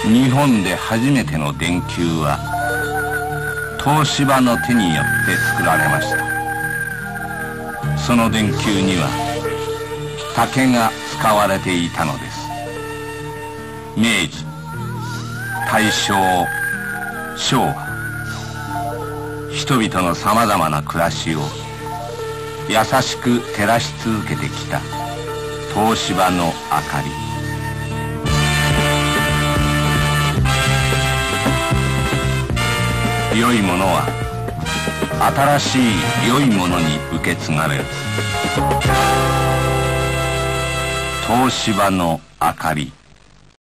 日本で初めての電球は東芝の手によって作られました。その電球には竹が使われていたのです。明治、大正、昭和、人々のさまざまな暮らしを優しく照らし続けてきた東芝の明かり。良いものは新しい良いものに受け継がれる。東芝の明かり。